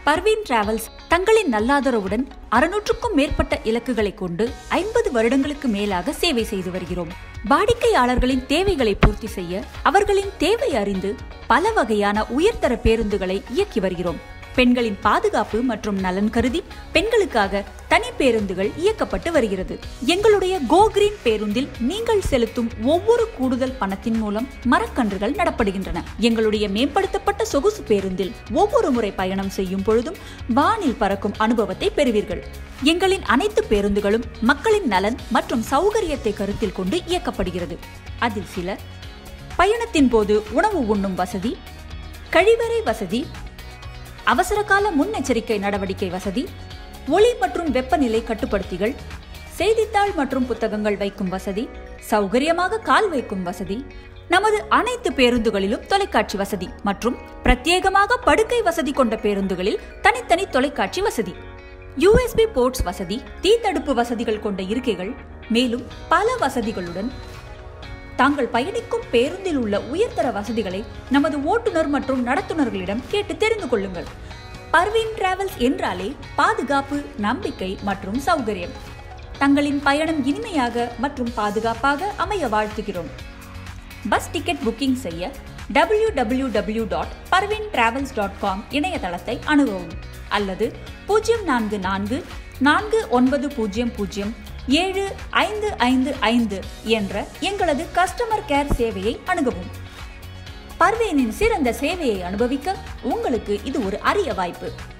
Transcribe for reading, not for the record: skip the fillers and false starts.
Parveen travels தங்களின் நல்லாதரவுடன் 600க்கும் மேற்பட்ட இலக்குகளை கொண்டு 50 வருடங்களுக்கு மேலாக சேவை செய்து வருகிறோம். வாடிக்கையாளர்களின் தேவைகளை பூர்த்தி செய்ய அவர்களின் தேவை அறிந்து பல வகையான உயர்தர பேருந்துகளை இயக்கி வருகிறோம். பெண்களின் பாதுகாப்பு மற்றும் நலன் கருதி பெண்களுக்காக தனி பேருந்துகள் இயக்கப்பட்டு வருகிறது. எங்களுடைய கோ கிரீன் பேருந்தில் நீங்கள் செலுத்தும் ஒவ்வொரு கூடுதல் பணத்தின் மூலம் மரக்கன்றுகள் நடப்படுகின்றன. எங்களுடைய மேம்படுத்தப்பட்ட சொகுசு பேருந்தில் ஒவ்வொரு முறை பயணம் செய்யும் பொழுதும் வானில் பறக்கும் அனுபவத்தை பெறுவீர்கள். எங்களின் அனைத்து பேருந்துகளும் மக்களின் நலன் மற்றும் சௌகரியத்தை கருத்தில் கொண்டு இயக்கப்படுகிறது. அதில் சில பயணத்தின் போது உணவு உண்ணும் வசதி, கழிவறை வசதி, அவசரகால முன்னெச்சரிக்கை நடவடிக்கை வசதி, ஒளி மற்றும் வெப்பநிலை கட்டுப்படுத்திகள், செய்தித்தாள் மற்றும் புத்தகங்கள் வைக்கும் வசதி, சௌகரியமாக கால் வைக்கும் வசதி, நமது அனைத்து பேருந்துகளிலும் தொலைக்காட்சி வசதி மற்றும் பிரத்யேகமாக படுக்கை வசதி கொண்ட பேருந்துகளில் தனித்தனி தொலைக்காட்சி வசதி, USB போர்ட்ஸ் வசதி, தீ தடுப்பு வசதிகள் கொண்ட இருக்கைகள், மேலும் பல வசதிகளுடன் தாங்கள் பயணிக்கும் பேருந்தில் உள்ள உயர்தர வசதிகளை நமது ஓட்டுநர் மற்றும் நடத்துனர்களிடம் கேட்டு தெரிந்து கொள்ளுங்கள். பர்வீன் டிராவல்ஸ் என்றாலே பாதுகாப்பு, நம்பிக்கை மற்றும் சௌகரியம். தங்களின் பயணம் இனிமையாக மற்றும் பாதுகாப்பாக அமைய வாழ்த்துகிறோம். பஸ் டிக்கெட் புக்கிங் செய்ய www.parveentravels.com இணையதளத்தை அணுகவும் அல்லது 044-4900-7555 என்ற எங்களது கஸ்டமர் கேர் சேவையை அணுகவும். பர்வீனின் சிறந்த சேவையை அனுபவிக்க உங்களுக்கு இது ஒரு அரிய வாய்ப்பு.